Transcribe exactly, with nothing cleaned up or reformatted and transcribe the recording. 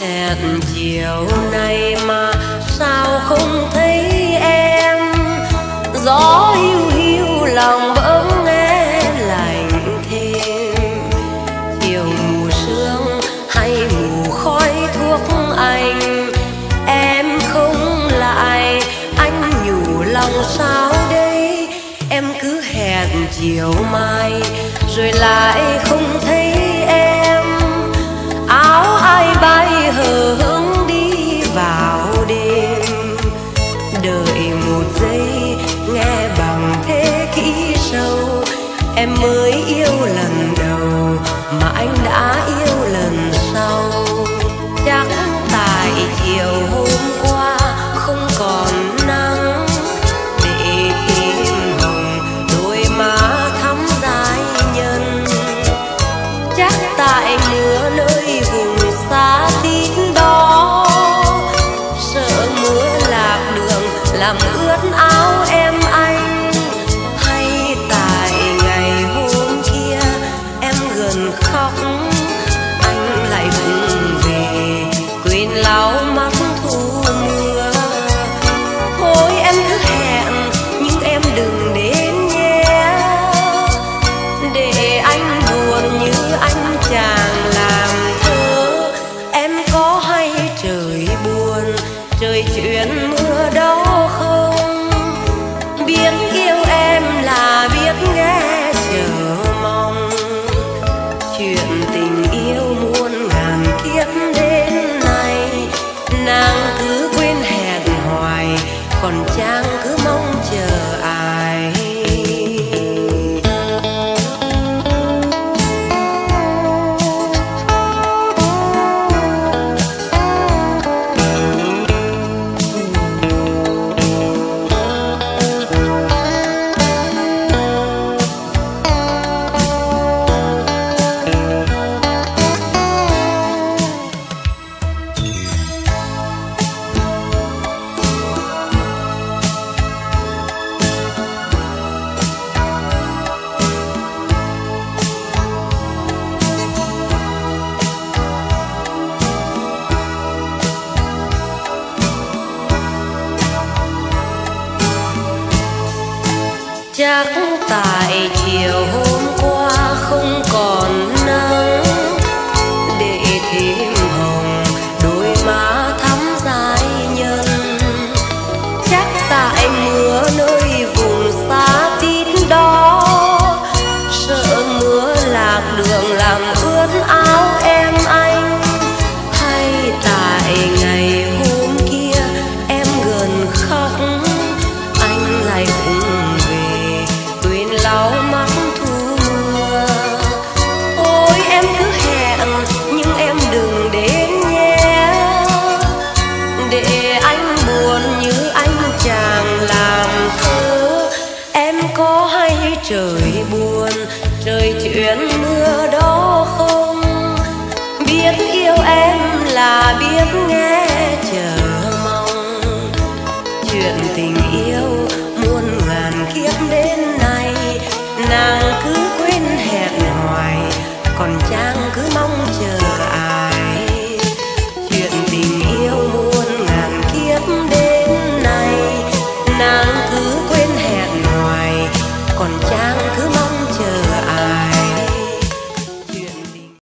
hẹn chiều nay mà sao không thấy em, gió hiu hiu lòng bỗng nghe lạnh thêm. Chiều mù sương hay mù khói thuốc anh, em không lại anh nhủ lòng sao đây. Em cứ hẹn chiều mai rồi lại không thấy em, áo ai bay hờ hững đi vào đêm. Đợi một giây nghe bằng thế kỹ sâu, em mới yêu lần đầu mà anh đã yêu lần sau. Chắc tại chiều hôm qua không còn nắng để thêm hồng đôi má thắm dãi nhân. Chắc tại mưa nơi vùng xa tít đó, sợ mưa lạc đường làm ướt áo em anh. Hay tại ngày hôm kia em gần khóc, anh lại vùng về quên lau mắt thu mưa. Thôi em cứ hẹn nhưng em đừng đến nhé, để anh buồn như anh chàng làm thơ. Em có hay trời buồn, trời chuyện mưa đó không? Biết yêu em là biết nghe chờ mong, chuyện tình yêu muôn ngàn kiếp đến nay. Nàng cứ quên hẹn hoài, còn chàng cứ mong chờ ai. Chắc tại chiều hôm qua không còn nắng để thêm hồng đôi má thắm dãi nhân. Chắc tại mưa nơi vùng xa tít đó, sợ mưa lạc đường làm ướt áo em anh. Hay tại ngày hôm kia em gần khóc, anh lại vùng về quên lau mắt thu mưa. Ôi em cứ hẹn nhưng em đừng đến nhé, để anh buồn như anh chàng làm thơ. Em có hay trời buồn, trời chuyện mưa đó không? Biết yêu em là biết nghe chờ mong, chuyện tình yêu muôn ngàn kiếp đến nay. Nàng cứ quên hẹn hoài, còn chàng cứ